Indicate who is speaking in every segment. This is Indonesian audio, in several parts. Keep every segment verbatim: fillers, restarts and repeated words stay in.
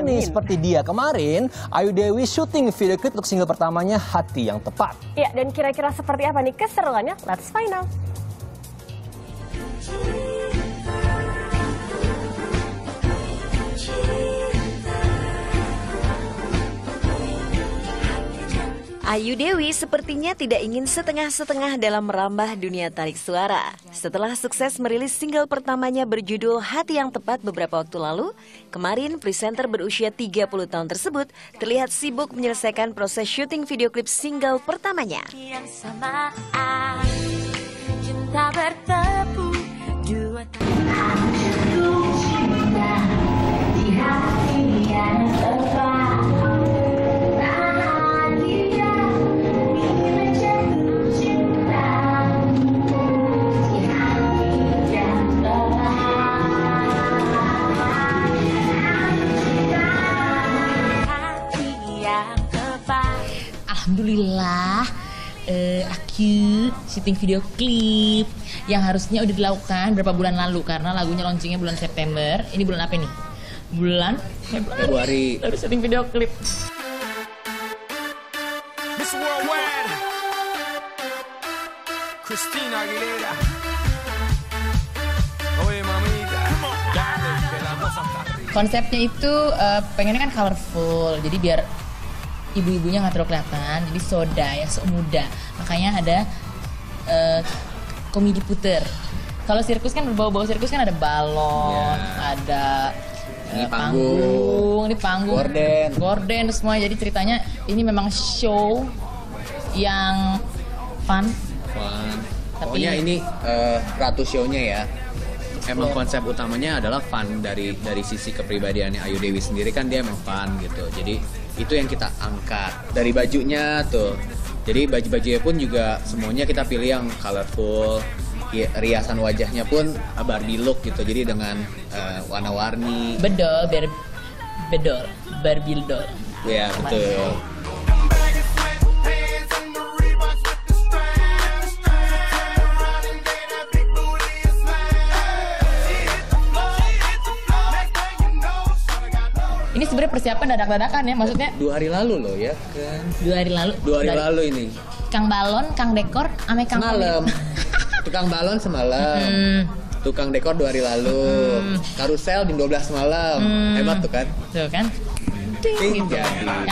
Speaker 1: nih seperti dia. Kemarin Ayu Dewi syuting video klip untuk single pertamanya Hati Yang Tepat.
Speaker 2: Ya, dan kira-kira seperti apa nih keseruannya? Let's find out.
Speaker 3: Ayu Dewi sepertinya tidak ingin setengah-setengah dalam merambah dunia tarik suara. Setelah sukses merilis single pertamanya berjudul Hati Yang Tepat beberapa waktu lalu, kemarin presenter berusia tiga puluh tahun tersebut terlihat sibuk menyelesaikan proses syuting video klip single pertamanya. Yang sama, cinta bertemu dua
Speaker 4: Alhamdulillah, uh, aku syuting video klip yang harusnya udah dilakukan berapa bulan lalu karena lagunya launchingnya bulan September. Ini bulan apa nih? Bulan
Speaker 1: Februari.
Speaker 4: Lalu syuting video klip.
Speaker 5: Miss Worldwide, Christina Aguilera. Oye mamita, dale, que la cosa está rica.
Speaker 4: Konsepnya itu uh, pengennya kan colorful, jadi biar ibu-ibunya nggak terlalu kelihatan, jadi soda ya, sok muda. Makanya ada uh, komedi puter. Kalau sirkus kan berbau-bau sirkus kan ada balon, yeah. ada uh,
Speaker 1: ini
Speaker 4: panggung,
Speaker 1: panggung,
Speaker 4: ini panggung,
Speaker 1: gorden,
Speaker 4: gorden semua. Jadi ceritanya ini memang show yang fun.
Speaker 6: Fun.
Speaker 4: Tapi,
Speaker 6: pokoknya ini uh, ratu show-nya ya. Emang konsep utamanya adalah fun dari dari sisi kepribadiannya Ayu Dewi sendiri kan dia emang fun gitu. Jadi itu yang kita angkat dari bajunya tuh. Jadi baju-bajunya pun juga semuanya kita pilih yang colorful. Riasan wajahnya pun Barbie look gitu. Jadi dengan uh, warna-warni.
Speaker 4: Bedol, ber bedol, Barbie doll.
Speaker 6: Ya betul.
Speaker 4: Ini sebenarnya persiapan dadak-dadakan ya, maksudnya
Speaker 6: dua hari lalu loh ya kan.
Speaker 4: Dua hari lalu.
Speaker 6: Dua hari
Speaker 4: Dari,
Speaker 6: lalu ini.
Speaker 4: Kang balon, Kang dekor, ame Kang
Speaker 6: semalam. Tukang balon semalam. Hmm. Tukang dekor dua hari lalu. Hmm. Karusel di dua belas malam. Hmm. Hebat tuh kan?
Speaker 4: Tuh kan?
Speaker 6: Ting jadi.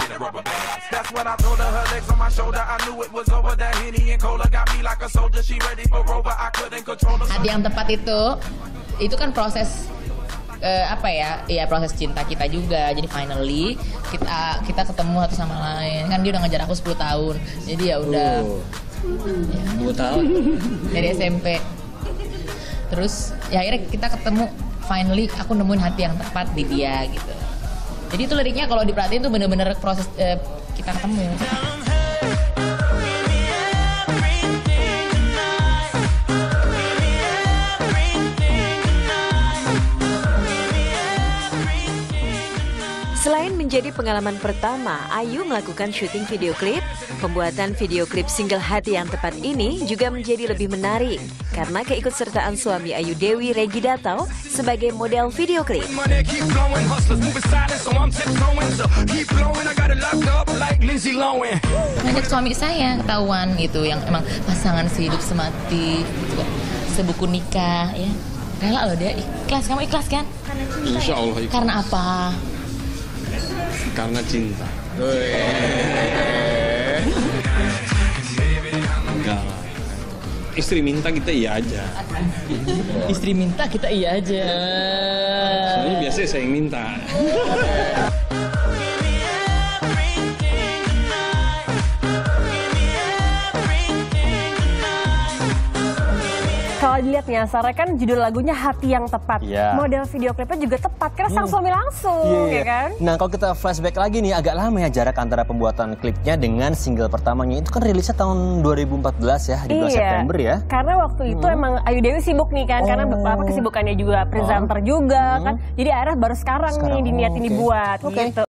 Speaker 4: Hati Yang Tepat itu, itu kan proses Uh, apa ya, ya proses cinta kita juga. Jadi finally kita kita ketemu satu sama lain. Kan dia udah ngejar aku sepuluh tahun. Jadi ya udah
Speaker 6: oh.
Speaker 4: ya.
Speaker 6: sepuluh tahun
Speaker 4: dari S M P. Terus ya akhirnya kita ketemu, finally aku nemuin hati yang tepat di dia gitu. Jadi itu liriknya kalau diperhatiin tuh bener-bener proses uh, kita ketemu.
Speaker 3: Selain menjadi pengalaman pertama Ayu melakukan syuting video klip, pembuatan video klip single Hati Yang Tepat ini juga menjadi lebih menarik karena keikutsertaan suami Ayu Dewi, Regi Datau, sebagai model video klip.
Speaker 4: Ngajak suami saya ketahuan gitu, yang emang pasangan sehidup semati, sebuku nikah ya. Rela loh dia, ikhlas. Kamu ikhlas kan?
Speaker 7: Insya Allah ikhlas.
Speaker 4: Karena apa?
Speaker 7: Karena cinta. Enggak. Istri minta kita iya aja.
Speaker 4: Istri minta kita iya aja.
Speaker 7: Soalnya biasanya saya yang minta.
Speaker 2: Kalau dilihat nih, Sarah kan judul lagunya Hati Yang Tepat.
Speaker 1: Yeah.
Speaker 2: Model video klipnya juga tepat karena sang
Speaker 1: hmm.
Speaker 2: suami langsung,
Speaker 1: yeah, yeah.
Speaker 2: ya kan?
Speaker 1: Nah, kalau kita flashback lagi nih, agak lama ya jarak antara pembuatan klipnya dengan single pertamanya. Itu kan rilisnya tahun dua ribu empat belas ya, di bulan
Speaker 2: iya.
Speaker 1: September ya.
Speaker 2: Karena waktu itu hmm. emang Ayu Dewi sibuk nih kan, oh. karena apa kesibukannya juga presenter oh. juga hmm. kan. Jadi akhirnya baru sekarang, sekarang nih diniatin oh, okay. dibuat
Speaker 1: okay.
Speaker 2: gitu.